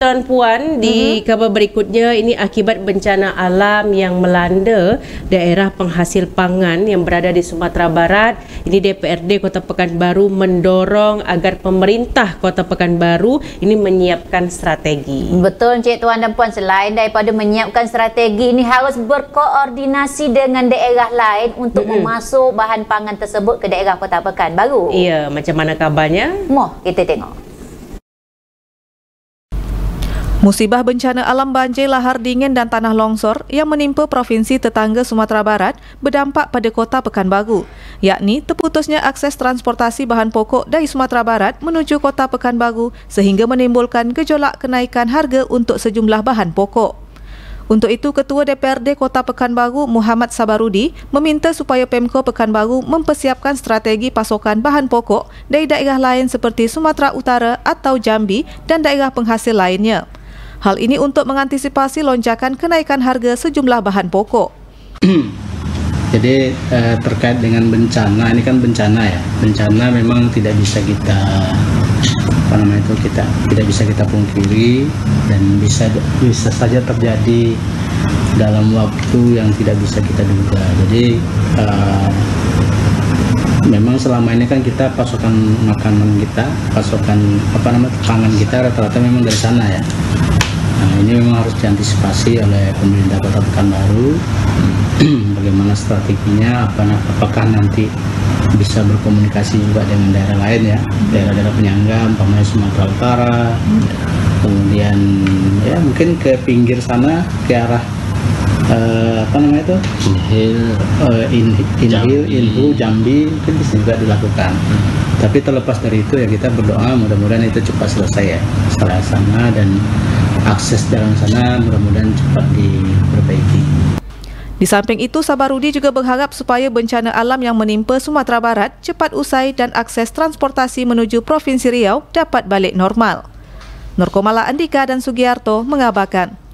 tuan-puan, di khabar berikutnya ini akibat bencana alam yang melanda daerah penghasil pangan yang berada di Sumatera Barat. Ini DPRD Kota Pekanbaru mendorong agar pemerintah Kota Pekanbaru ini menyiapkan strategi. Betul Encik Tuan dan Puan, selain daripada menyiapkan strategi, ini harus berkoordinasi dengan daerah lain untuk memasuk bahan pangan tersebut ke daerah Kota Pekanbaru. Ya, macam mana kabarnya? Moh kita tengok. Musibah bencana alam banjir lahar dingin dan tanah longsor yang menimpa provinsi tetangga Sumatera Barat berdampak pada Kota Pekanbaru, yakni terputusnya akses transportasi bahan pokok dari Sumatera Barat menuju Kota Pekanbaru sehingga menimbulkan gejolak kenaikan harga untuk sejumlah bahan pokok. Untuk itu, Ketua DPRD Kota Pekanbaru Muhammad Sabarudi meminta supaya Pemko Pekanbaru mempersiapkan strategi pasokan bahan pokok dari daerah lain seperti Sumatera Utara atau Jambi dan daerah penghasil lainnya. Hal ini untuk mengantisipasi lonjakan kenaikan harga sejumlah bahan pokok. Jadi terkait dengan bencana, ini kan bencana ya. Bencana memang tidak bisa kita tidak bisa kita pungkiri dan bisa saja terjadi dalam waktu yang tidak bisa kita duga. Jadi memang selama ini kan kita pasokan makanan kita, pasokan pangan kita rata-rata memang dari sana ya. Nah, ini memang harus diantisipasi oleh pemerintah Kota Pekanbaru. Bagaimana strateginya, apakah nanti bisa berkomunikasi juga dengan daerah lain ya, daerah-daerah penyangga, umpamanya Sumatera Utara, kemudian ya mungkin ke pinggir sana, ke arah Inhil, Jambi, mungkin bisa juga dilakukan. Tapi terlepas dari itu ya kita berdoa mudah-mudahan itu cepat selesai ya, setelah sana, dan akses jalan sana mudah-mudahan cepat diperbaiki. Di samping itu, Sabarudi juga berharap supaya bencana alam yang menimpa Sumatera Barat cepat usai dan akses transportasi menuju Provinsi Riau dapat balik normal. Nurkomala Andika dan Sugiarto mengabarkan.